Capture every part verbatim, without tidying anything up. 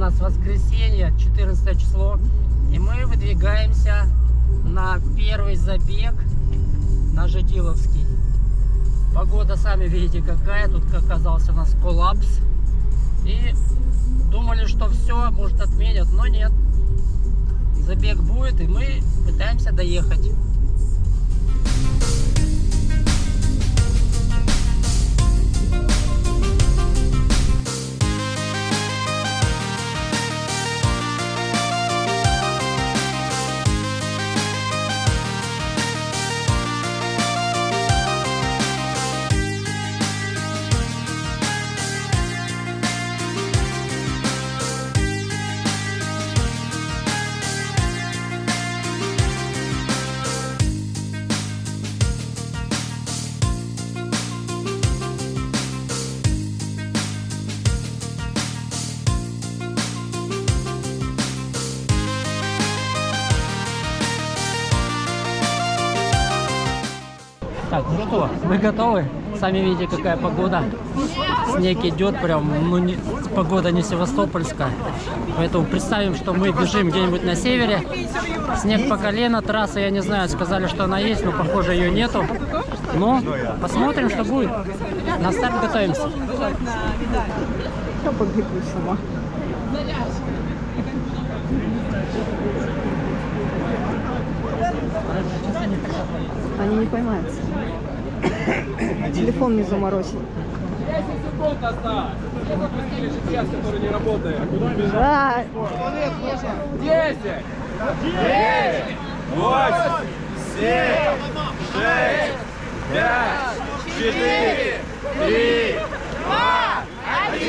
нас воскресенье, четырнадцатое число. И мы выдвигаемся на первый забег на Жидиловский. Погода, сами видите, какая. Тут оказался у нас коллапс. И думали, что все, может, отменят, но нет. Забег будет, и мы пытаемся доехать. Так, ну что, вы готовы? Сами видите, какая погода. Снег идет прям, ну не, погода не севастопольская. Поэтому представим, что мы бежим где-нибудь на севере. Снег по колено, трасса, я не знаю, сказали, что она есть, но похоже ее нету. Но посмотрим, что будет. На старт готовимся. Я побегу сама. Они не поймаются. Телефон не заморозит. десять секунд осталось. Все запустили же час, который не работает. Да. десять, девять, восемь, семь, шесть, пять, четыре, три, два, один.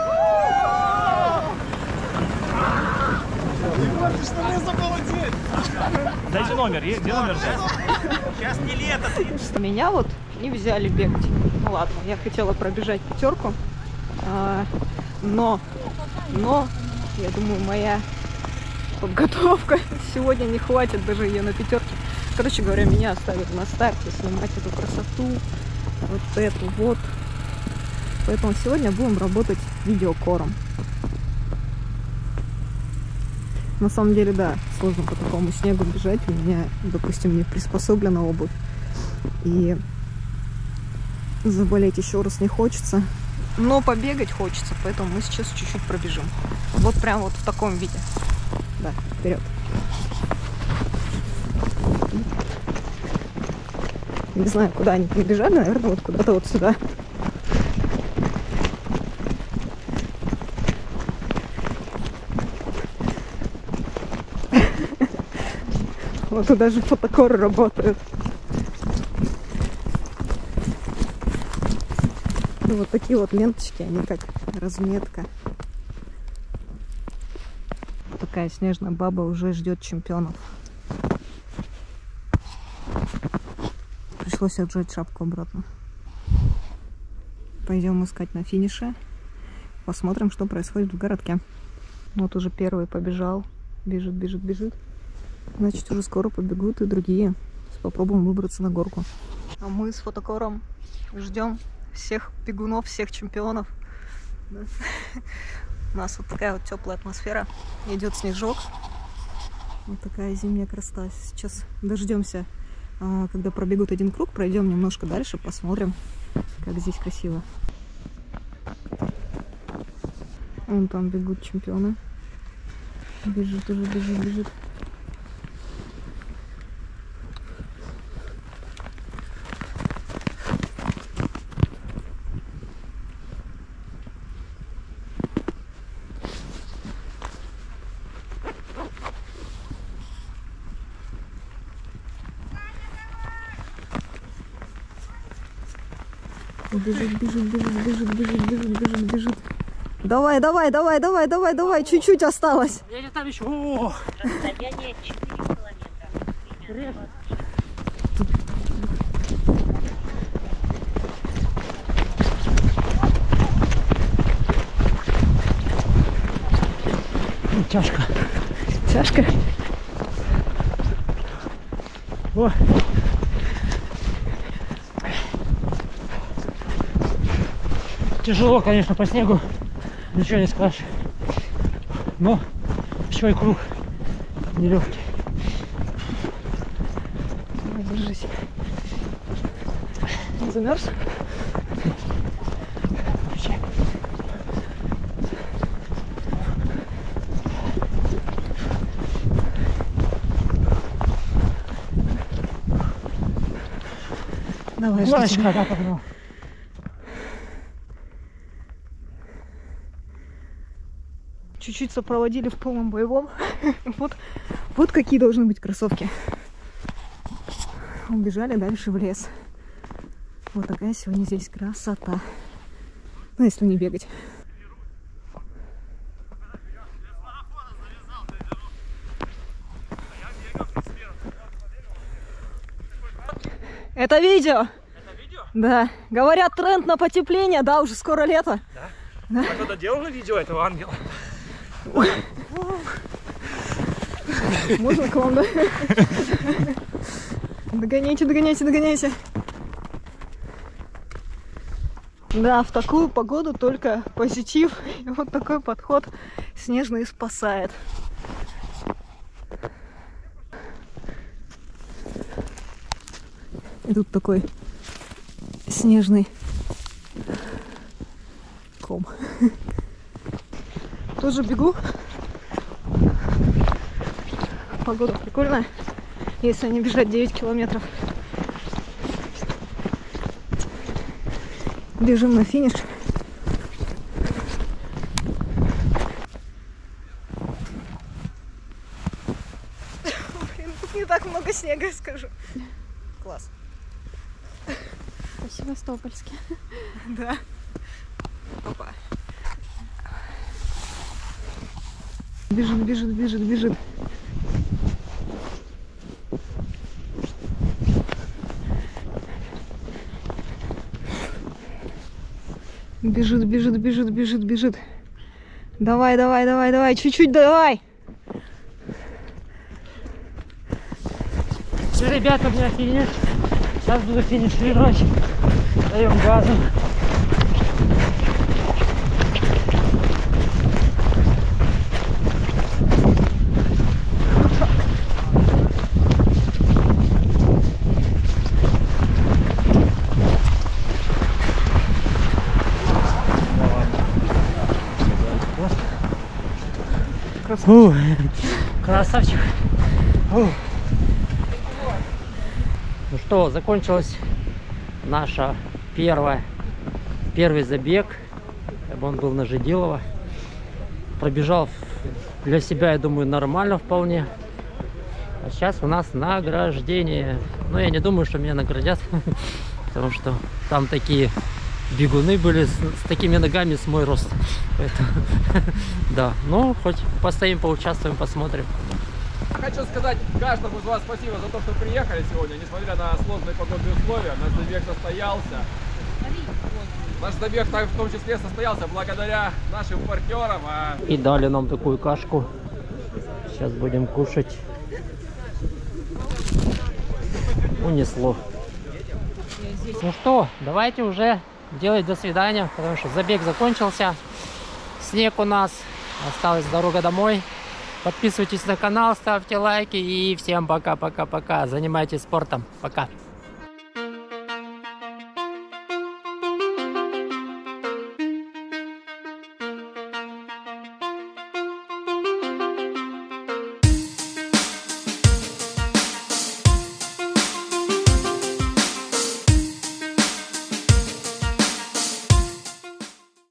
Дайте номер, где номер? Сейчас не лето. Меня вот не взяли бегать. Ну ладно, я хотела пробежать пятерку, а, но, но, я думаю, моя подготовка сегодня не хватит даже ее на пятерке. Короче говоря, меня оставят на старте снимать эту красоту, вот эту вот. Поэтому сегодня будем работать видеокором. На самом деле, да, сложно по такому снегу бежать. У меня, допустим, не приспособлена обувь. И заболеть еще раз не хочется. Но побегать хочется, поэтому мы сейчас чуть-чуть пробежим. Вот прям вот в таком виде. Да, вперед. Не знаю, куда они прибежали, наверное, вот куда-то вот сюда. Вот тут даже фотокоры работают. Ну, вот такие вот ленточки, они как разметка. Такая снежная баба уже ждет чемпионов. Пришлось отжать шапку обратно. Пойдем искать на финише. Посмотрим, что происходит в городке. Вот уже первый побежал. Бежит, бежит, бежит. Значит, уже скоро побегут и другие. Попробуем выбраться на горку. А мы с фотокором ждем всех бегунов, всех чемпионов. Да. У нас вот такая вот теплая атмосфера. Идет снежок. Вот такая зимняя красота. Сейчас дождемся, когда пробегут один круг. Пройдем немножко дальше, посмотрим, как здесь красиво. Вон там бегут чемпионы. Бежит уже, бежит, бежит. Бежит, бежит, бежит, бежит, бежит, бежит, бежит, бежит. Давай, давай, давай, давай, давай, давай, чуть-чуть осталось. Я там еще. О! Расстояние четыре километра. Тяжко. Тяжко. О. Тяжело, конечно, по снегу. Ничего не скажешь. но еще и круг нелегкий. Давай, держись. Не замерз? Давай, жди тебя. Да, погнал. Чуть-чуть сопроводили в полном боевом. Вот, вот какие должны быть кроссовки. Убежали дальше в лес. Вот такая сегодня здесь красота. Ну, если не бегать. Это видео? Это видео? Да. Говорят, тренд на потепление, да, уже скоро лето. Да? Да. А кто-то делал видео этого ангела? Можно к вам, да? Догоняйте, догоняйте, догоняйте. Да, в такую погоду только позитив. И вот такой подход снежный спасает. И тут такой снежный ком. Тоже бегу. Погода прикольная, если не бежать девять километров. Бежим на финиш. Блин, тут не так много снега, я скажу. Класс. По-севастопольски. Да. Опа. Бежит, бежит, бежит, бежит. Бежит, бежит, бежит, бежит, бежит. Давай, давай, давай, давай, чуть-чуть давай. Все, ребята, у меня финиш. Сейчас буду финишировать. Даем газом. Фу, красавчик. Фу. Ну что, закончилась наша первая, первый забег. Он был на Жедилово. Пробежал для себя, я думаю, нормально вполне. А сейчас у нас награждение. Но я не думаю, что меня наградят, потому что там такие бегуны были с, с такими ногами, с мой рост. Поэтому, да, ну хоть постоим, поучаствуем, посмотрим. Хочу сказать каждому из вас спасибо за то, что приехали сегодня, несмотря на сложные погодные условия. Наш забег состоялся. Наш забег в том числе состоялся благодаря нашим партнерам. А... И дали нам такую кашку. Сейчас будем кушать. Унесло. Ну что, давайте уже делать до свидания, потому что забег закончился. Снег у нас. Осталась дорога домой. Подписывайтесь на канал, ставьте лайки и всем пока-пока-пока. Занимайтесь спортом. Пока.